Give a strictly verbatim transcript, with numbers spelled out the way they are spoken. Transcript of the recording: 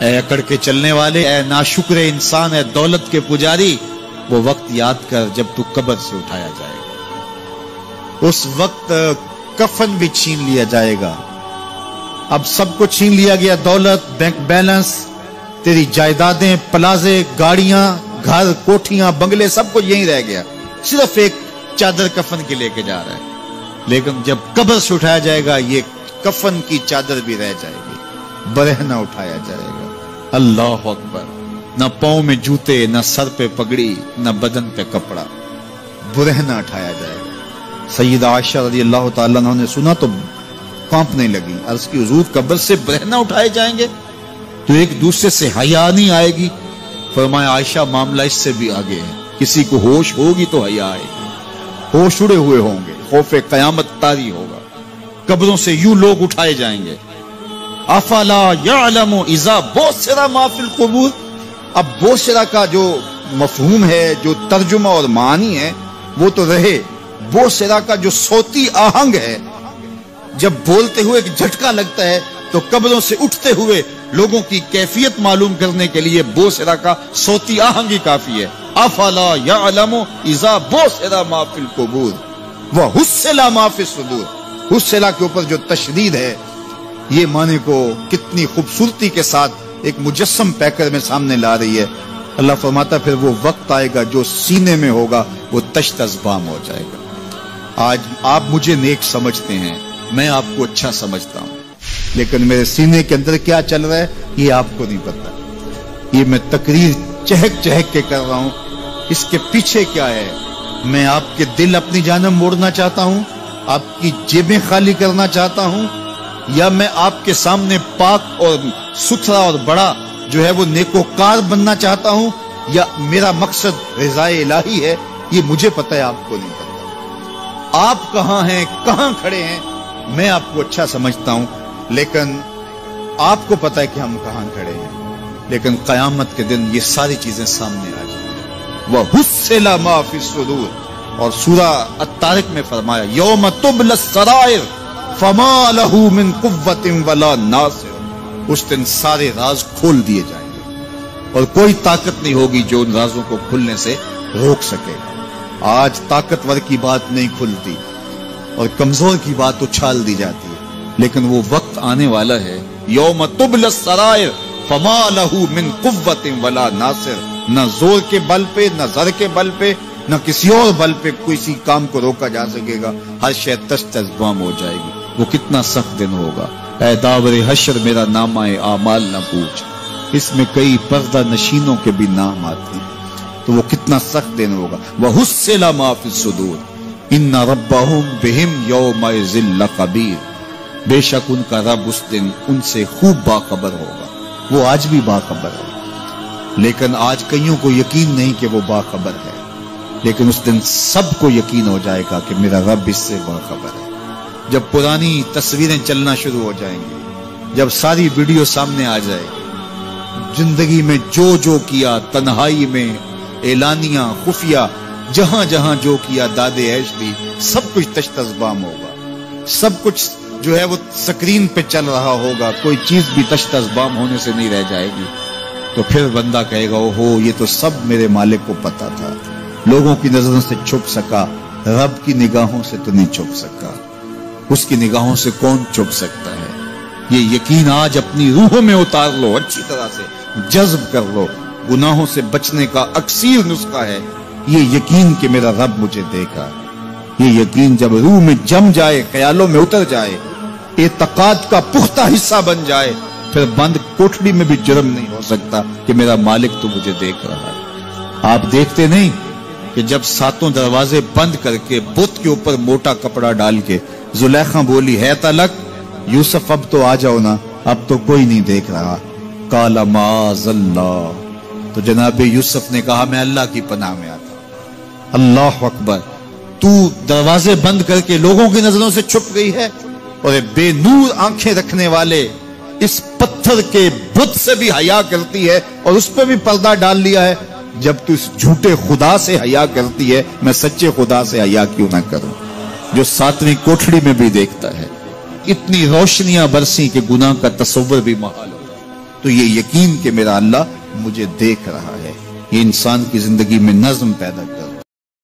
اے اکڑ کے چلنے والے، اے ناشکر انسان، اے دولت کے پجاری، وہ وقت یاد کر جب تو قبر سے اٹھایا جائے گا۔ اس وقت کفن بھی چھین لیا جائے گا۔ اب سب کو چھین لیا گیا، دولت، بینک بیلنس، تیری جائیدادیں، پلازے، گاڑیاں، گھر، کوٹھیاں، بنگلے، سب کچھ یہیں رہ گیا، صرف ایک چادر کفن کے لے کے جا رہا ہے۔ لیکن جب قبر سے اٹھایا جائے گا، یہ کفن کی چادر بھی رہ جائے گی، برہنہ اٹھایا جائے گا۔ اللہ اکبر! نہ پاؤں میں جوتے، نہ سر پہ پگڑی، نہ بدن پہ کپڑا، برہنہ اٹھایا جائے گا۔ سیدہ عائشہ رضی اللہ تعالیٰ عنہ نے سنا تو کانپنے لگی، عرض کی حضور قبر سے برہنہ اٹھائے جائیں گے تو ایک دوسرے سے حیا نہیں آئے گی؟ فرمایا عائشہ معاملہ اس سے بھی آگے ہے، کسی کو ہوش ہوگی تو حیا آئے گی، ہوش اڑے ہوئے ہوں گے، خوف قیامت طاری ہوگا، قبروں سے یوں لوگ اٹھائے جائیں گے۔ افلا یعلم اذا بوسر ما فی القبور، اب بوسرا کا جو مفہوم ہے، جو ترجمہ اور معنی ہے وہ تو رہے، بوسرا کا جو صوتی آہنگ ہے، جب بولتے ہوئے ایک جھٹکا لگتا ہے تو قبروں سے اٹھتے ہوئے لوگوں کی کیفیت معلوم کرنے کے لیے بوسرا کا صوتی آہنگ ہی کافی ہے۔ افلا یعلم اذا بوسر ما فی القبور وحصل ما فی الصدور، حصل کے اوپر جو تشدید ہے، یہ معنی کو کتنی خوبصورتی کے ساتھ ایک مجسم پیکر میں سامنے لا رہی ہے۔ اللہ فرماتا پھر وہ وقت آئے گا جو سینے میں ہوگا وہ تشت ازبام ہو جائے گا۔ آج آپ مجھے نیک سمجھتے ہیں، میں آپ کو اچھا سمجھتا ہوں، لیکن میرے سینے کے اندر کیا چل رہا ہے یہ آپ کو نہیں پتا۔ یہ میں تقریر چہک چہک کے کر رہا ہوں، اس کے پیچھے کیا ہے؟ میں آپ کے دل اپنی جانب موڑنا چاہتا ہوں، آپ کی جیبیں خالی کرنا چاہتا ہوں، یا میں آپ کے سامنے پاک اور ستھرا اور بڑا جو ہے وہ نیکوکار بننا چاہتا ہوں، یا میرا مقصد رضائے الہی ہے؟ یہ مجھے پتا ہے، آپ کو نہیں پتا۔ آپ کہاں ہیں، کہاں کھڑے ہیں، میں آپ کو اچھا سمجھتا ہوں، لیکن آپ کو پتا ہے کہ ہم کہاں کھڑے ہیں۔ لیکن قیامت کے دن یہ ساری چیزیں سامنے آ جائیں۔ وَحُصِّلَ مَا فِي الصُّدُورِ، اور سورہ الطارق میں فرمایا یوم تبلی السرائر فما لہ من قوت ولا ناصر، اس دن سارے راز کھول دیے جائیں گے اور کوئی طاقت نہیں ہوگی جو ان رازوں کو کھلنے سے روک سکے۔ آج طاقتور کی بات نہیں کھلتی اور کمزور کی بات اچھال دی جاتی ہے، لیکن وہ وقت آنے والا ہے یوم تبلی السرائر فما لہ من قوت ولا ناصر، نہ زور کے بل پہ، نہ زر کے بل پہ، نہ کسی اور بل پہ کسی کام کو روکا جا سکے گا، ہر شے تشت ازبام ہو جائے گی۔ وہ کتنا سخت دن ہوگا۔ اے داور حشر میرا نامہ اعمال نہ پوچھ، اس میں کئی پردہ نشینوں کے بھی نام آتے ہیں، تو وہ کتنا سخت دن ہوگا۔ وَحُصِّلَ مَا فِي الصُّدُورِ إِنَّ رَبَّهُمْ بِهِمْ يَوْمَئِذٍ لَخَبِيرٌ، بے شک ان کا رب اس دن ان سے خوب باخبر ہوگا۔ وہ آج بھی باخبر ہے، لیکن آج کئیوں کو یقین نہیں کہ وہ باخبر ہے، لیکن اس دن سب کو یقین ہو جائے گا کہ میرا رب اس سے باخبر ہے۔ جب پرانی تصویریں چلنا شروع ہو جائیں گی، جب ساری ویڈیو سامنے آ جائے گی، زندگی میں جو جو کیا، تنہائی میں، اعلانیاں، خفیہ، جہاں جہاں جو کیا، داد عیش دی، سب کچھ تشت ازبام ہوگا، سب کچھ جو ہے وہ سکرین پہ چل رہا ہوگا، کوئی چیز بھی تشت ازبام ہونے سے نہیں رہ جائے گی۔ تو پھر بندہ کہے گا اوہو یہ تو سب میرے مالک کو پتا تھا، لوگوں کی نظروں سے چھپ سکا، رب کی نگاہوں سے تو نہیں چھپ سکا۔ اس کی نگاہوں سے کون چھپ سکتا ہے؟ یہ یقین آج اپنی روحوں میں اتار لو، اچھی طرح سے جذب کر لو۔ گناہوں سے بچنے کا اکثیر نسخہ ہے یہ یقین کہ میرا رب مجھے دیکھا۔ یہ یقین جب روح میں جم جائے، خیالوں میں اتر جائے، اعتقاد کا پختہ حصہ بن جائے، پھر بند کوٹڑی میں بھی جرم نہیں ہو سکتا کہ میرا مالک تو مجھے دیکھ رہا ہے۔ آپ دیکھتے نہیں کہ جب ساتوں دروازے بند کر کے بت کے اوپر موٹا کپڑا ڈال کے زلیخا بولی ہے تلک، یوسف اب تو آ جاؤ نا، اب تو کوئی نہیں دیکھ رہا، قال معاذ اللہ، تو جناب یوسف نے کہا میں اللہ کی پناہ میں آتا ہوں۔ اللہ اکبر! تو دروازے بند کر کے لوگوں کی نظروں سے چھپ گئی ہے، اور بے نور آنکھیں رکھنے والے اس پتھر کے بت سے بھی حیا کرتی ہے اور اس پہ بھی پردہ ڈال لیا ہے۔ جب تو اس جھوٹے خدا سے حیا کرتی ہے، میں سچے خدا سے حیا کیوں نہ کروں جو ساتویں کوٹھڑی میں بھی دیکھتا ہے۔ اتنی روشنیاں برسی کہ گناہ کا تصور بھی محال ہو۔ تو یہ یقین کہ میرا اللہ مجھے دیکھ رہا ہے، یہ انسان کی زندگی میں نظم پیدا کر